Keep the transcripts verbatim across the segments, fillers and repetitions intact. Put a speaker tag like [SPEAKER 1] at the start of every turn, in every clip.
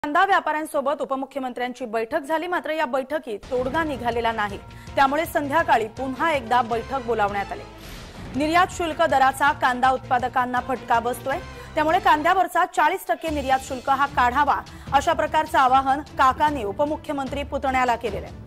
[SPEAKER 1] कांदा व्यापाऱ्यांसोबत उपमुख्यमंत्र्यांची बैठक झाली, मात्र या बैठकीत तोडगा निघालेला नाही। त्यामुळे संध्याकाळी पुन्हा एकदा बैठक बोलावण्यात आली। निर्यात शुल्क दराचा कांदा उत्पादकांना फटका बसतोय, त्यामुळे कांद्यावरचा चाळीस टक्के निर्यात शुल्क हा काढावा, अशा प्रकारचं आवाहन काकांनी उपमुख्यमंत्री पुतण्याला केलेलं आहे।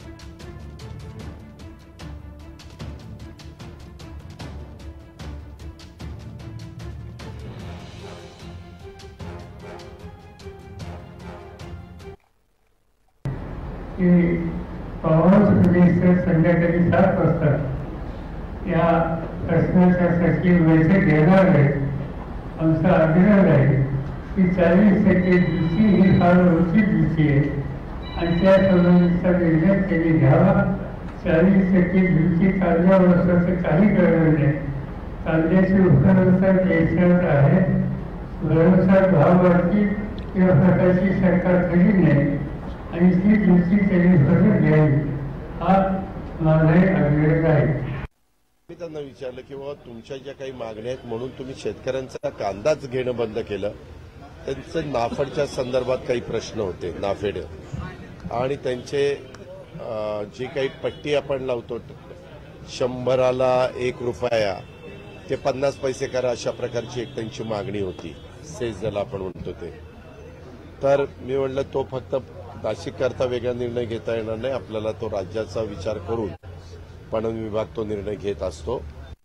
[SPEAKER 2] की पवार समितीचे संध्याकाळी सात वाजता या प्रश्नाच्या सचिव बैठक घेणार आहे। आमचा आग्रह आहे की चाळीस टक्के दुसरी ही फार उचित दिसते आणि त्या संबंधीचा निर्णय त्यांनी घ्यावा। चाळीस टक्के दुसरी कांद्यावर असल्याचं काही कळलं नाही। कांद्याची उपलब्धता देशात आहे, भरवसा भाव वाढती किंवा प्रकारची सरकार खरी नाही आणि ती दुसरी त्यांनी भरून घ्यावी, हा माझा आग्रह आहे।
[SPEAKER 3] मी त्यांना विचारलं की बाबा तुमच्या ज्या काही मागण्या आहेत म्हणून तुम्ही शेतकऱ्यांचा कांदाच घेणं बंद केलं, त्यांचं नाफेडच्या संदर्भात काही प्रश्न होते। नाफेड आणि त्यांचे जी काही पट्टी आपण लावतो शंभराला एक रुपया ते पन्नास पैसे करा, अशा प्रकारची एक त्यांची मागणी होती। सेस ज्याला आपण म्हणतो ते, तर मी म्हणलं तो फक्त नाशिक करता वेगळा निर्णय घेता येणार नाही, आपल्याला तो राज्याचा विचार करून पणन विभाग तो निर्णय घेत असतो।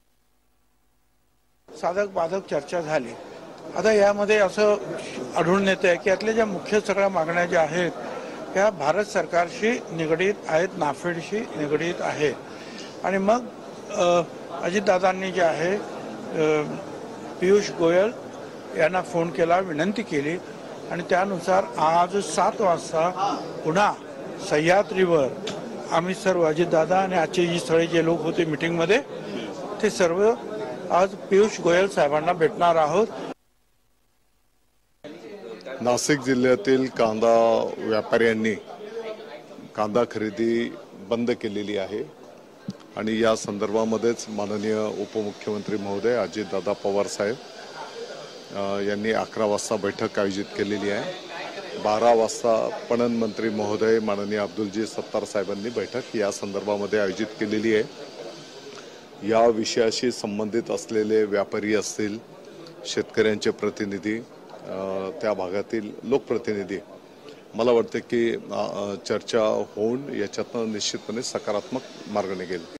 [SPEAKER 4] साधक बाधक चर्चा झाली। आता यामध्ये असं आढळून येत आहे की यातल्या ज्या मुख्य सगळ्या मागण्या ज्या आहेत त्या भारत सरकारशी निगडीत आहेत, नाफेडशी निगडीत आहेत। आणि मग अजितदादांनी जे आहे पियुष गोयल यांना फोन केला, विनंती केली आणि त्यानुसार आज सात वाजता पुन्हा सह्याद्रीवर आम्ही सर्व अजितदादा आणि आजचे जी स्थळे जे लोक होते मीटिंगमध्ये ते सर्व आज पियुष गोयल साहेबांना भेटणार आहोत।
[SPEAKER 5] नाशिक जिल्ह्यातील कांदा व्यापाऱ्यांनी कांदा खरेदी बंद केलेली आहे आणि या संदर्भामध्येच माननीय उपमुख्यमंत्री महोदय अजितदादा पवार साहेब यांनी अकरा वाजता बैठक आयोजित केलेली आहे। बारा वाजता पणन मंत्री महोदय माननीय अब्दुलजी सत्तार साहेबांनी बैठक या संदर्भामध्ये आयोजित केलेली आहे। या विषयाशी संबंधित असलेले व्यापारी असतील, शेतकऱ्यांचे प्रतिनिधी, त्या भागातील लोकप्रतिनिधी, मला वाटतं की चर्चा होऊन याच्यातनं निश्चितपणे सकारात्मक मार्ग निघेल।